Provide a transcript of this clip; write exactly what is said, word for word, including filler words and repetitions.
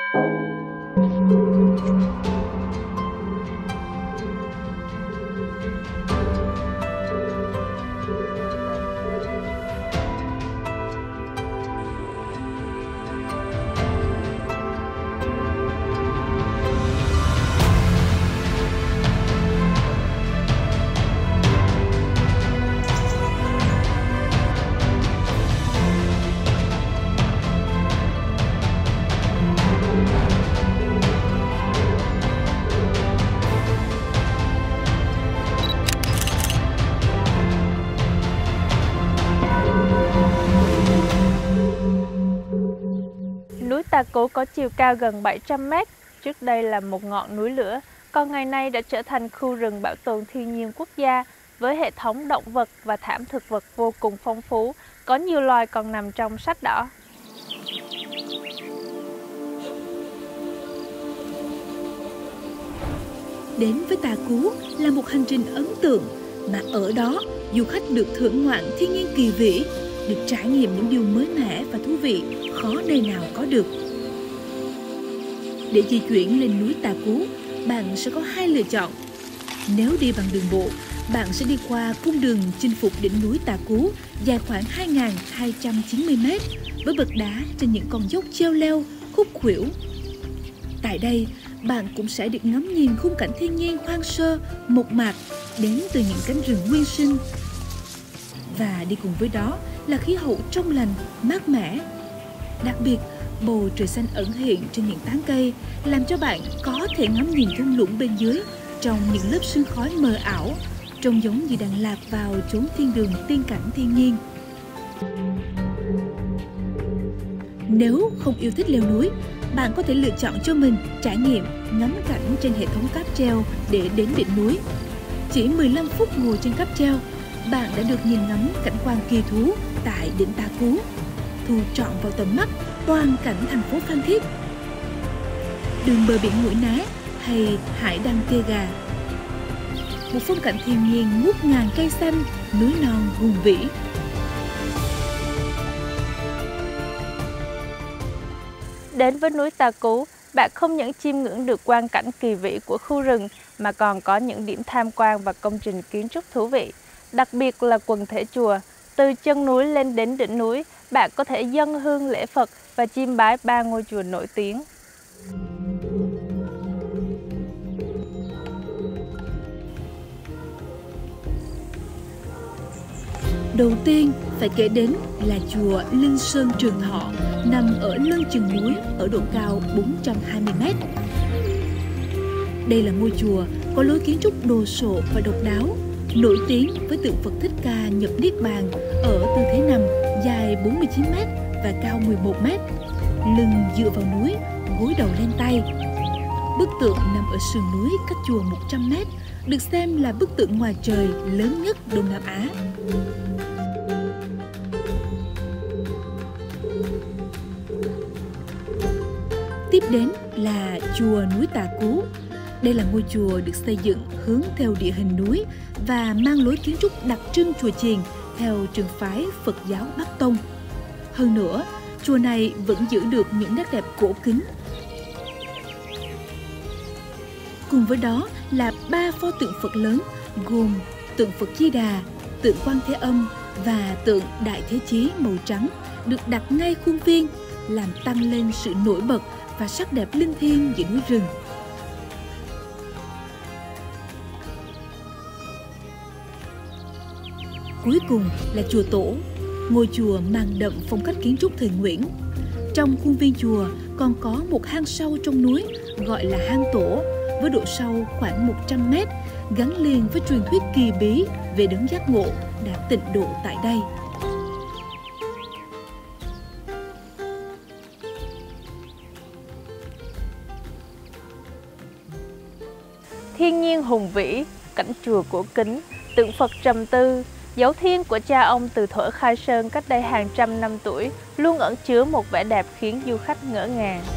Núi Tà Cú có chiều cao gần bảy trăm mét, trước đây là một ngọn núi lửa, còn ngày nay đã trở thành khu rừng bảo tồn thiên nhiên quốc gia với hệ thống động vật và thảm thực vật vô cùng phong phú, có nhiều loài còn nằm trong sách đỏ. Đến với Tà Cú là một hành trình ấn tượng, mà ở đó du khách được thưởng ngoạn thiên nhiên kỳ vĩ, được trải nghiệm những điều mới mẻ và thú vị khó nơi nào có được. Để di chuyển lên núi Tà Cú, bạn sẽ có hai lựa chọn. Nếu đi bằng đường bộ, bạn sẽ đi qua cung đường chinh phục đỉnh núi Tà Cú dài khoảng hai nghìn hai trăm chín mươi mét với bậc đá trên những con dốc treo leo, khúc khuỷu. Tại đây, bạn cũng sẽ được ngắm nhìn khung cảnh thiên nhiên hoang sơ, mộc mạc đến từ những cánh rừng nguyên sinh. Và đi cùng với đó là khí hậu trong lành, mát mẻ. Đặc biệt, bầu trời xanh ẩn hiện trên những tán cây làm cho bạn có thể ngắm nhìn thung lũng bên dưới trong những lớp sương khói mờ ảo, trông giống như đang lạc vào chốn thiên đường tiên cảnh thiên nhiên. Nếu không yêu thích leo núi, bạn có thể lựa chọn cho mình trải nghiệm ngắm cảnh trên hệ thống cáp treo để đến đỉnh núi. Chỉ mười lăm phút ngồi trên cáp treo, bạn đã được nhìn ngắm cảnh quan kỳ thú tại đỉnh Tà Cú, thu trọn vào tầm mắt toàn cảnh thành phố Phan Thiết, đường bờ biển Mũi Né hay hải đăng Kê Gà. Một phong cảnh thiên nhiên ngút ngàn cây xanh, núi non hùng vĩ. Đến với núi Tà Cú, bạn không những chiêm ngưỡng được quang cảnh kỳ vĩ của khu rừng mà còn có những điểm tham quan và công trình kiến trúc thú vị. Đặc biệt là quần thể chùa, từ chân núi lên đến đỉnh núi, bạn có thể dâng hương lễ Phật và chiêm bái ba ngôi chùa nổi tiếng. Đầu tiên phải kể đến là chùa Linh Sơn Trường Thọ, nằm ở lưng chừng núi ở độ cao bốn trăm hai mươi mét. Đây là ngôi chùa có lối kiến trúc đồ sộ và độc đáo, nổi tiếng với tượng Phật Thích Ca nhập Niết Bàn ở tư thế nằm dài bốn mươi chín mét và cao mười một mét, lưng dựa vào núi, gối đầu lên tay. Bức tượng nằm ở sườn núi cách chùa một trăm mét, được xem là bức tượng ngoài trời lớn nhất Đông Nam Á. Tiếp đến là chùa núi Tà Cú. Đây là ngôi chùa được xây dựng hướng theo địa hình núi và mang lối kiến trúc đặc trưng chùa chiền theo trường phái Phật giáo Bắc Tông. Hơn nữa, chùa này vẫn giữ được những nét đẹp cổ kính. Cùng với đó là ba pho tượng Phật lớn gồm tượng Phật Di Đà, tượng Quan Thế Âm và tượng Đại Thế Chí màu trắng được đặt ngay khuôn viên, làm tăng lên sự nổi bật và sắc đẹp linh thiêng giữa núi rừng. Cuối cùng là chùa Tổ, ngôi chùa mang đậm phong cách kiến trúc thời Nguyễn. Trong khuôn viên chùa còn có một hang sâu trong núi gọi là hang Tổ, với độ sâu khoảng một trăm mét, gắn liền với truyền thuyết kỳ bí về đấng giác ngộ đã tịnh độ tại đây. Thiên nhiên hùng vĩ, cảnh chùa cổ kính, tượng Phật trầm tư, dấu thiên của cha ông từ thuở khai sơn cách đây hàng trăm năm tuổi luôn ẩn chứa một vẻ đẹp khiến du khách ngỡ ngàng.